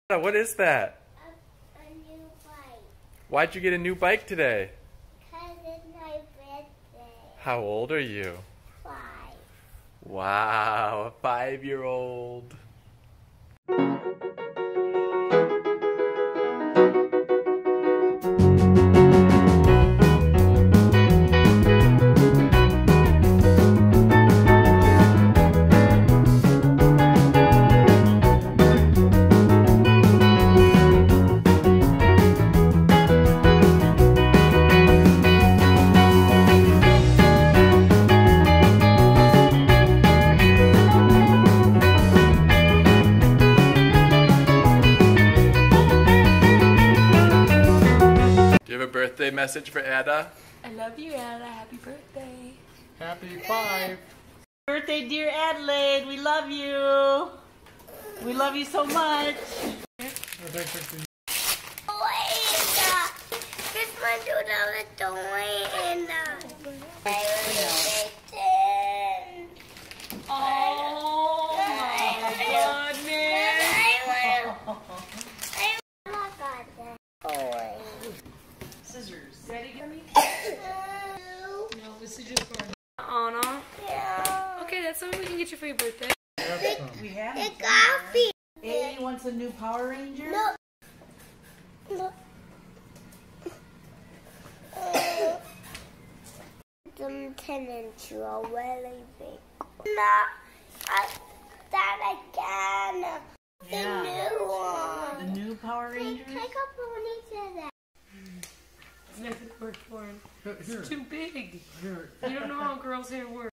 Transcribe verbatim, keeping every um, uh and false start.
What is that? A, a new bike. Why'd you get a new bike today? Because it's my birthday. How old are you? Five. Wow, a five-year-old. Do you have a birthday message for Ada? I love you, Ada. Happy birthday. Happy five. Birthday, dear Adelaide. We love you. We love you so much. Christmas doodle toy. Oh my goodness. Scissors. Ready, Gummy? No, this is just for Anna. Yeah. Okay, that's something we can get you for your birthday. We have The it. coffee. Amy wants a new Power Ranger. No. No. Some ten inch are really big. No, I, that again. The Yeah. new one. The new Power Ranger. Take a ponytail. It's not gonna work for him. It's too big. You don't know how girls' hair works.